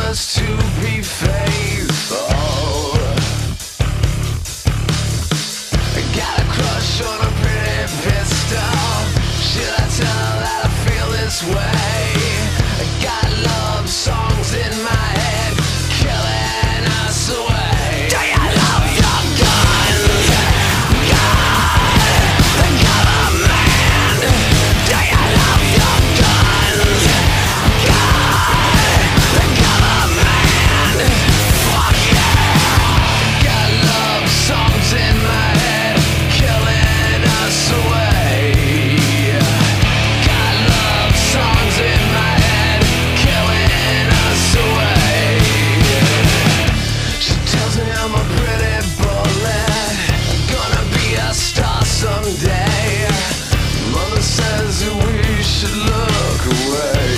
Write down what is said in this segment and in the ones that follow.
us to be faithful. I got a crush on a pretty pistol. Should I tell her that I feel this way? I got love songs in my head, killing us away. Do you love your guns? God, the government. Do you love your guns? God, the government. Fuck yeah. Got love songs in my head, killing us away. Got love songs in my head, killing us away. She tells me I'm a pretty bullet, gonna be a star someday. Mother says that we should look away.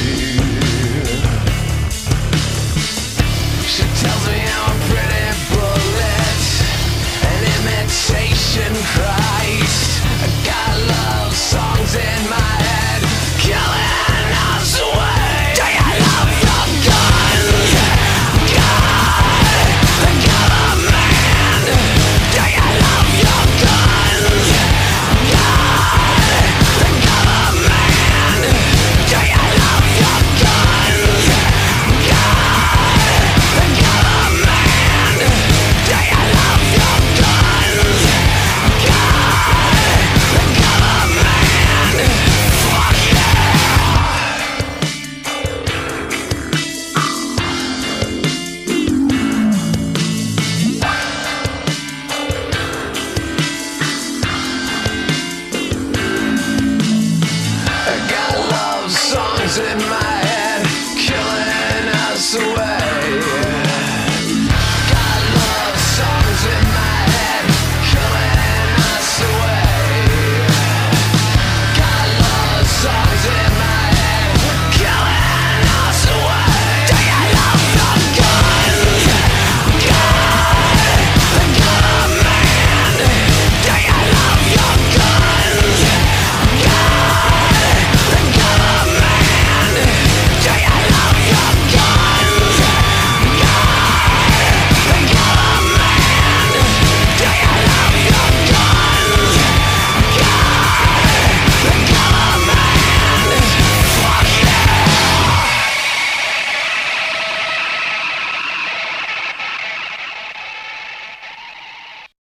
She tells me I'm a pretty bullet, an imitation Christ. I got love songs in my head, killing us away. Do you love your guns? God, the government. Do you love your guns? God, the government. Do you love your guns? God, the government. Do you love your guns? God, the government. Fuck I got love songs in my head, killing us away.